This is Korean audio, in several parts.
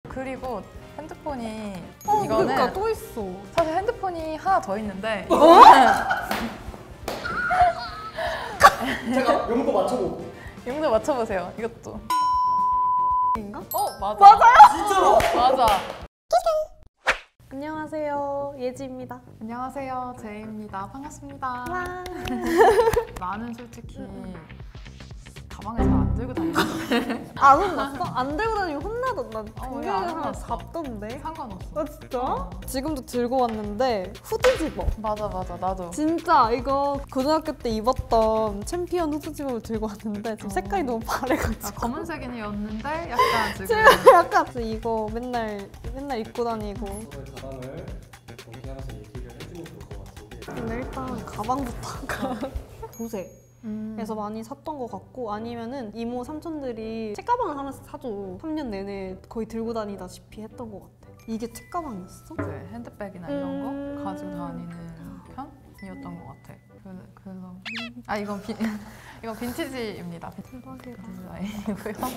그리고 핸드폰이 이거는 그러니까 또 있어. 사실 핸드폰이 하나 더 있는데 제가 용도 맞춰보고. 용도 맞춰보세요. 이것도. 인가? 맞아. 맞아요? 진짜로? 맞아. 안녕하세요, 예지입니다. 안녕하세요, 제이입니다. 반갑습니다. 와. 나는 솔직히 가방을 잘 안 들고 다니는데 안 혼났어? 안 들고 다니면 혼나던데. 난 왜 공격을 안 하나 혼났어? 잡던데. 상관없어. 아 진짜? 지금도 들고 왔는데 후드 집업. 맞아, 나도. 진짜 이거 고등학교 때 입었던 챔피언 후드 집업을 들고 왔는데 지금 색깔이 너무 바래가지고. 검은색이었는데 약간 지금 지금 약간 이거 맨날 입고 다니고. 저의 가방을 공개하면서 얘기를 해주면 좋을 것 같은데. 근데 일단 가방부터 보색. 에서 많이 샀던 것 같고, 아니면은 이모 삼촌들이 책가방을 하나씩 사줘. 3년 내내 거의 들고 다니다시피 했던 것 같아. 이게 책가방이었어? 이제 핸드백이나 이런 거 가지고 다니는 편이었던 것 같아. 그래서 이건 빈티지입니다. 대박이다. 디자인이고요.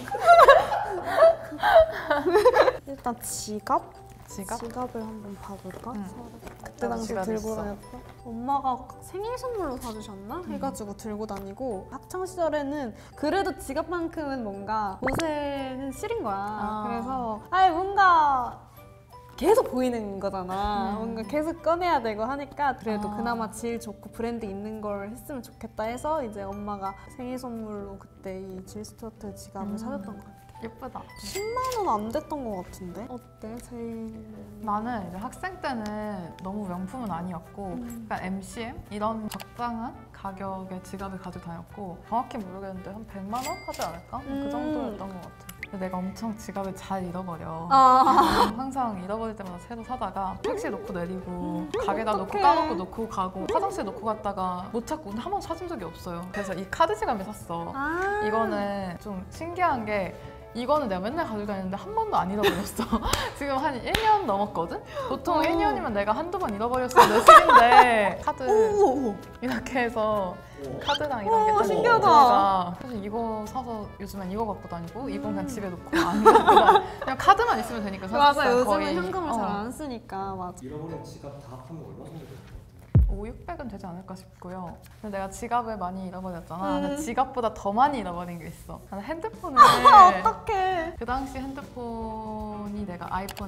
일단 지갑? 지갑? 지갑을 한번 봐볼까? 응. 그때 당시 지갑 들고 있어. 다녔던 엄마가 생일 선물로 사주셨나? 해가지고 들고 다니고, 학창 시절에는 그래도 지갑만큼은 뭔가 옷에는 싫은 거야. 그래서 뭔가 계속 보이는 거잖아. 뭔가 계속 꺼내야 되고 하니까 그래도 그나마 질 좋고 브랜드 있는 걸 했으면 좋겠다 해서 이제 엄마가 생일 선물로 그때 이 질 스튜어트 지갑을 사줬던 것 같아. 예쁘다. 10만 원 안 됐던 것 같은데? 어때? 제일... 나는 이제 학생 때는 너무 명품은 아니었고 약간 MCM? 이런 적당한 가격의 지갑을 가지고 다녔고, 정확히 모르겠는데 한 100만 원 하지 않을까? 그 정도였던 것 같아. 근데 내가 엄청 지갑을 잘 잃어버려. 항상 잃어버릴 때마다 새로 사다가 택시에 놓고 내리고 가게다 놓고 까먹고 놓고 가고 화장실에 놓고 갔다가 못 찾고 한 번 찾은 적이 없어요. 그래서 이 카드 지갑을 샀어. 이거는 좀 신기한 게, 이거는 내가 맨날 가지고 다니는데 한 번도 안 잃어버렸어. 지금 한 1년 넘었거든? 보통 1년이면 내가 한두 번 잃어버렸을 내 식인데 카드 이렇게 해서 카드랑 이런 게 딱 신기하다. 사실 이거 사서 요즘엔 이거 갖고 다니고 이건 그냥 집에 놓고 안 갖고 다니고 그냥 카드만 있으면 되니까 맞아, 요즘은 거의 현금을 잘 안 쓰니까. 맞아. 잃어버린 지갑 다 합하면 얼마 정도 될것 같아요? 500~600은 되지 않을까 싶고요. 근데 내가 지갑을 많이 잃어버렸잖아. 근데 지갑보다 더 많이 잃어버린 게 있어. 나는 핸드폰을 어떡해. 그 당시 핸드폰이 내가 아이폰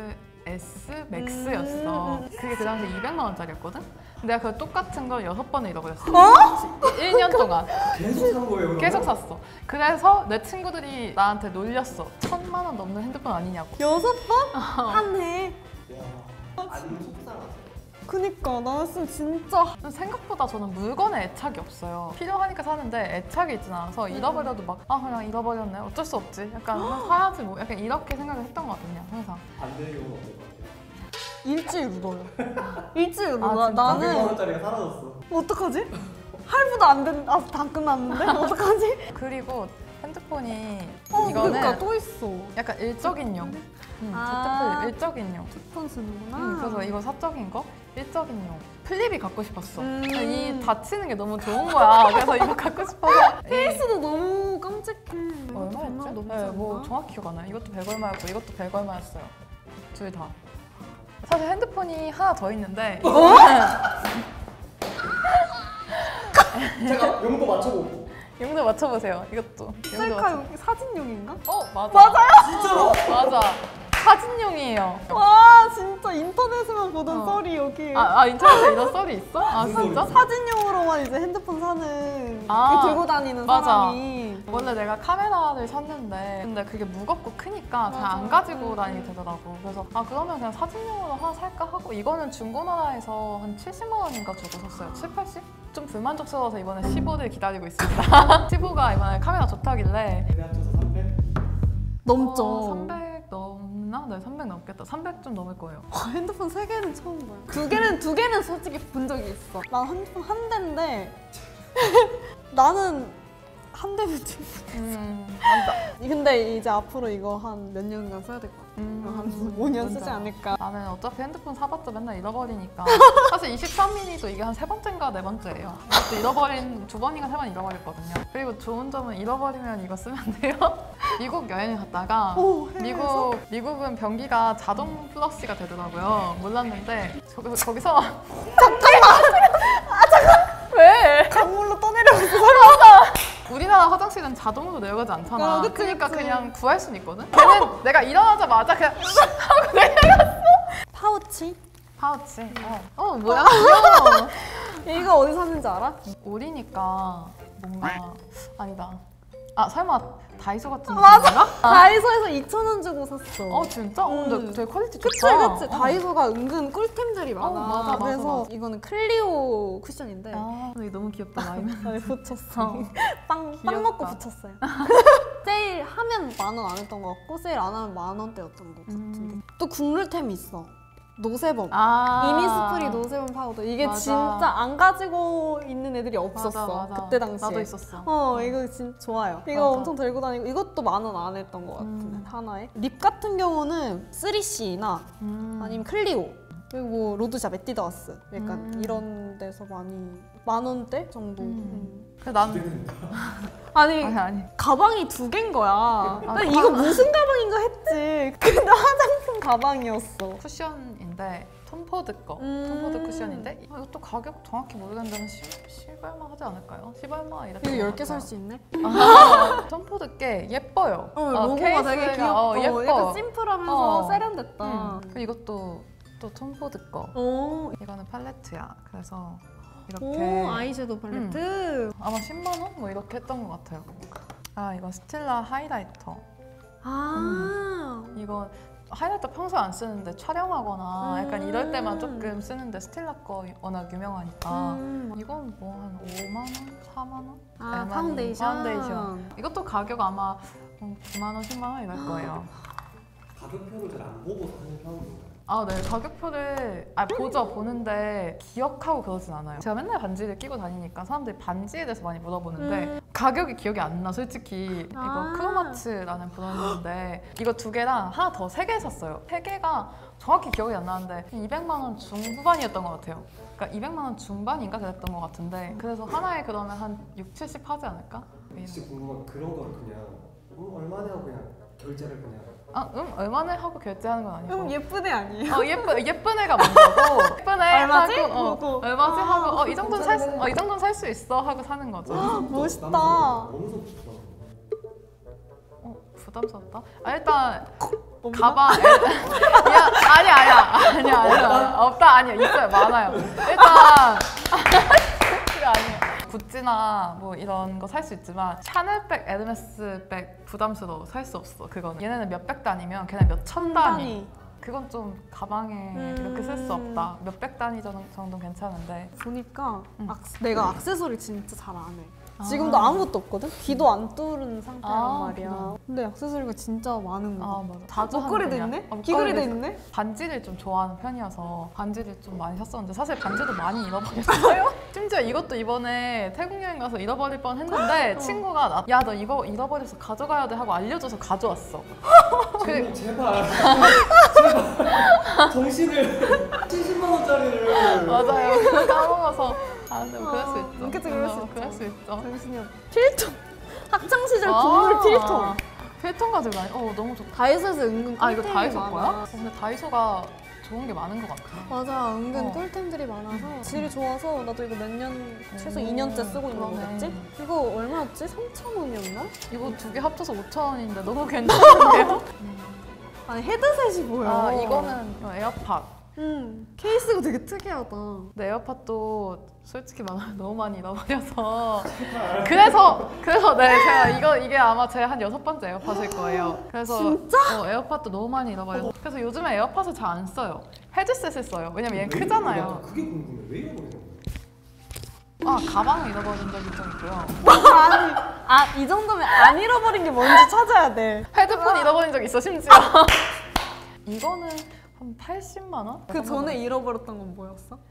XS 맥스였어. 그게 그 당시 200만 원짜리였거든? 근데 내가 그 똑같은 걸 6번을 잃어버렸어. 1년 동안. 계속 산 거예요, 그러면? 계속 샀어. 그래서 내 친구들이 나한테 놀렸어. 1000만 원 넘는 핸드폰 아니냐고. 6번? 한 해. 와, 안 속상하세요? 그니까 나였으면 진짜. 생각보다 저는 물건에 애착이 없어요. 필요하니까 사는데 애착이 있진 않아서 잃어버려도 막 그냥 잃어버렸네, 어쩔 수 없지, 약간 사야지 뭐, 약간 이렇게 생각을 했던 것 같거든요, 항상. 반대의 경우는 어떨 것 같아요? 일주일 울어요. 일주일 울어. 진짜? 100만 나는 원짜리가 사라졌어. 어떡하지? 할부도 안 된, 다 끝났는데? 어떡하지? 그리고 핸드폰이 그러니까 이거는 또 있어. 약간 일적인용. 아. 일적인용. 폰 쓰는구나. 그래서 이거 사적인 거, 일적인용. 플립이 갖고 싶었어. 이 음. 닫히는 게 너무 좋은 거야. 그래서 이거 갖고 싶어서. 케이스도 너무 깜찍해. 얼마였지? 너무 네, 뭐 정확히 기억 안 나요. 이것도 100얼마였고 이것도 100얼마였어요. 둘 다. 사실 핸드폰이 하나 더 있는데 제가 용도 맞춰보고. 용도 맞춰보세요. 이것도. 셀카 여기 사진용인가? 맞아. 맞아요? 진짜로? 맞아. 사진용이에요. 와 진짜 인터넷에만 보던 썰이 여기. 인터넷에 이런 썰이 있어? 아 진짜? 사진용으로만 이제 핸드폰 사는 아, 들고 다니는 맞아. 사람이. 원래 내가 카메라를 샀는데 근데 그게 무겁고 크니까 그냥 안 가지고 다니게 되더라고. 그래서 그러면 그냥 사진용으로 하나 살까 하고, 이거는 중고나라에서 한 70만 원인가 주고 샀어요. 7, 80? 좀 불만족스러워서 이번에 15를 기다리고 있습니다. 15가 이번에 카메라 좋다길래. 그래 합쳐서 300? 넘죠. 300 넘나? 네, 300 넘겠다. 300 좀 넘을 거예요. 핸드폰 3개는 처음 봐요. 두 개는 솔직히 본 적이 있어. 난 핸드폰 한 대인데 나는 한 대면 맞아. 근데 이제 앞으로 이거 한 몇 년간 써야 될 것 같아. 한 5년 쓰지 맞아. 않을까. 나는 어차피 핸드폰 사봤자 맨날 잃어버리니까 사실 23미니도 이게 한 3번째인가 4번째예요. 이것도 잃어버린 2번인가 3번 잃어버렸거든요. 그리고 좋은 점은 잃어버리면 이거 쓰면 돼요. 미국 여행을 갔다가 미국은 변기가 자동 플러시가 되더라고요. 몰랐는데 거기서 왜? 강물로 떠내려갔어. 우리나라 화장실은 자동으로 내려가지 않잖아. 아, 그치, 그러니까 그치. 그냥 구할 수는 있거든? 걔는 내가 일어나자마자 그냥 하고 내려갔어. 파우치? 파우치. 뭐야? 귀여워. 이거 어디서 샀는지 알아? 올이니까 뭔가 아니다. 설마 다이소 같은 맞아. 건가? 다이소에서 2,000원 주고 샀어. 진짜? 근데 되게 퀄리티 그치, 좋다. 그치. 다이소가 은근 꿀템들이 많아. 맞아. 그래서 이거는 클리오 쿠션인데. 근데 너무 귀엽다, 라이면. 안에 붙였어. 빵 귀엽다. 먹고 붙였어요. 세일 하면 10,000원 안 했던 것 같고, 세일 안 하면 10,000원대였던 것 같은데. 또 국룰템이 있어. 노세범. 이니스프리 노세범 파우더. 이게 맞아. 진짜 안 가지고 있는 애들이 없었어. 맞아. 그때 당시에. 나도 있었어. 이거 진짜 좋아요. 이거 맞아. 엄청 들고 다니고 이것도 10,000원 안 했던 것 같은데 하나에. 립 같은 경우는 3CE나 아니면 클리오 그리고 뭐 로드샵, 에뛰드하우스 약간 이런 데서 많이 10,000원대 정도. 그래서 난 아니. 가방이 2개인 거야. 난 이거 무슨 가방인가 했지. 근데 화장품 가방이었어. 쿠션인데 톰포드 거. 톰포드 쿠션인데 이것도 가격 정확히 모르겠는데 10얼마 하지 않을까요? 10얼마 이렇게. 이거 10개 살 수 있네? 톰포드 게 예뻐요. 로고가 되게 케이스가, 귀엽고 예뻐. 약간 심플하면서 어. 세련됐다. 그리고 이것도 또 톰포드 거. 이거는 팔레트야. 그래서 이렇게 아이섀도우 팔레트. 아마 10만 원? 뭐 이렇게 했던 것 같아요. 이거 스틸라 하이라이터. 이거 하이라이터 평소에 안 쓰는데 촬영하거나 약간 이럴 때만 조금 쓰는데 스틸라 거 워낙 유명하니까. 이건 뭐 한 5만 원? 4만 원? 파운데이션. 이것도 가격 아마 9만 원, 10만 원 이럴 거예요. 가격표를 잘 안 보고 사는 편인가요? 네. 가격표를 보는데 기억하고 그러진 않아요. 제가 맨날 반지를 끼고 다니니까 사람들이 반지에 대해서 많이 물어보는데 가격이 기억이 안 나, 솔직히. 이거 크로마츠라는 브랜드인데 이거 2개랑 하나 더 3개 샀어요. 3개가 정확히 기억이 안 나는데 200만 원 중후반이었던 것 같아요. 그러니까 200만 원 중반인가 그랬던 것 같은데 그래서 하나에 그러면 한 6, 70 하지 않을까? 진짜 궁금한 그런 거를 그냥 얼마냐 하고 그냥 결제를 그냥 얼마나 하고 결제하는 건 아니고. 예쁜 애 아니에요? 예쁜 애가 먼저고 예쁜 애 얼마지? 하고 얼마지 하고 이 정도는 살 수 있어 하고 사는 거죠. 멋있다. 어느 정도 부담스럽다? 일단 가방 아니야 없다. 아니야, 있어요. 많아요. 일단 그게 아니에요. 구찌나 뭐 이런 거 살 수 있지만 샤넬백, 에르메스 백 부담스러워. 살 수 없어. 그거는 얘네는 몇백 단위면 걔네 몇천 단위. 그건 좀 가방에 이렇게 쓸 수 없다. 몇백 단위 정도는 괜찮은데. 보니까 내가 액세서리 진짜 잘 안 해. 지금도 아무것도 없거든? 귀도 안 뚫은 상태란 말이야. 그래. 근데 액세서리가 진짜 많은 거. 맞아. 자주 하는 목걸이도 편이야. 있네? 귀걸이도 있네? 반지를 좀 좋아하는 편이어서 반지를 좀 많이 샀었는데 사실 반지도 많이 잃어버렸어요. 심지어 이것도 이번에 태국 여행 가서 잃어버릴 뻔 했는데 친구가 야, 너 이거 잃어버려서 가져가야 돼 하고 알려줘서 가져왔어. 제발 정신을 70만 원짜리를 맞아요. 까먹어서. 근데 그럴 수 있죠. 그치, 그럴 수 있죠. 그럴 수 있죠. 정신이 없. 필통! 학창시절 국룰 필통! 필통 가지고 다니. 너무 좋다. 다이소에서 은근 꿀템이 이거 다이소 많아. 거야? 근데 다이소가 좋은 게 많은 것 같아. 맞아, 은근 꿀템들이 많아서 질이 좋아서 나도 이거 몇 년, 최소 2년째 쓰고 있는 그러네. 거겠지? 이거 얼마였지? 3,000원이었나? 이거 2개 합쳐서 5,000원인데 너무 괜찮은데요? 아니 헤드셋이 보여. 이거는 에어팟. 케이스가 되게 특이하다. 근데 에어팟도 솔직히 말하면 너무 많이 잃어버려서 그래서 제가 이게 아마 제 한 6번째 에어팟일 거예요. 그래서 진짜? 에어팟도 너무 많이 잃어버려서 그래서 요즘에 에어팟을 잘 안 써요. 헤드셋을 써요. 왜냐면 얘는 크잖아요. 그게 궁금해. 왜 잃어버리는 거야? 가방을 잃어버린 적이 좀 있고요. 이 정도면 안 잃어버린 게 뭔지 찾아야 돼. 헤드폰 잃어버린 적 있어, 심지어. 이거는 한 80만 원? 그 전에 잃어버렸던 건 뭐였어?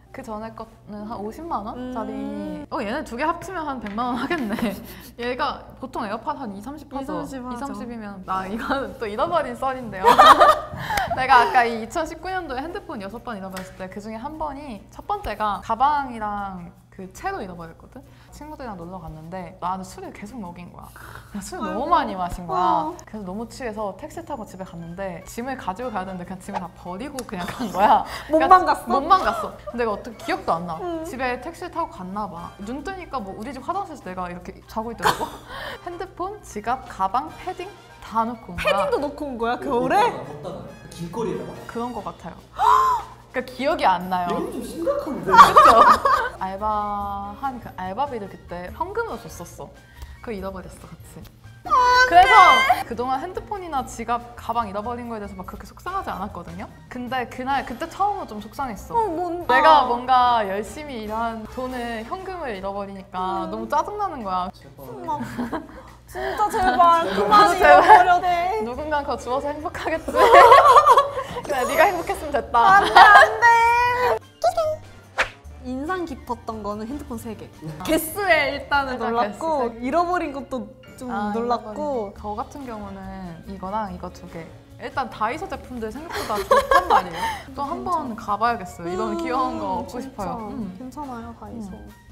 그 전에 거는 한 50만 원짜리. 얘네 두 개 합치면 한 100만 원 하겠네. 얘가 보통 에어팟 한 2, 30 하죠. 2, 30이면 나 이거는 또 잃어버린 썰인데요. 내가 아까 이 2019년도에 핸드폰 6번 잃어버렸을 때 그 중에 한 번이 첫 번째가 가방이랑 그 채로 잃어버렸거든. 친구들이랑 놀러 갔는데 나한테 술을 계속 먹인 거야. 그냥 술 너무 많이 마신 거야. 그래서 너무 취해서 택시 타고 집에 갔는데 짐을 가지고 가야 되는데 그냥 짐을 다 버리고 그냥 간 거야. 몸만 갔어? 몸만 갔어. 근데 내가 어떻게 기억도 안 나. 집에 택시를 타고 갔나 봐. 눈 뜨니까 뭐 우리 집 화장실에서 내가 이렇게 자고 있더라고. 핸드폰, 지갑, 가방, 패딩 다 놓고 온 거야. 패딩도 놓고 온 거야 겨울에? 걷다가 길거리에다가? 그런 거 같아요. 그러니까 기억이 안 나요. 이건 좀 심각한데? 그렇죠. 알바한 그 알바비를 그때 현금으로 줬었어. 그거 잃어버렸어 같이. 그래서 그동안 핸드폰이나 지갑, 가방 잃어버린 거에 대해서 막 그렇게 속상하지 않았거든요. 근데 그때 처음으로 좀 속상했어. 내가 뭔가 열심히 일한 돈을 현금을 잃어버리니까 너무 짜증나는 거야. 막 진짜 제발 그만 잃어버려 돼. 누군가 그거 주워서 행복하겠지. 그래, 네가 행복했으면 됐다. 안돼. 인상 깊었던 거는 핸드폰 3개. 개수에 일단은 일단 놀랐고 개수 잃어버린 것도 좀 놀랐고. 저 같은 경우는 이거랑 이거 2개. 일단 다이소 제품들 생각보다 좋단 말이에요. 또 한 번 가봐야겠어요. 이런 귀여운 거 얻고 싶어요. 괜찮아요 다이소.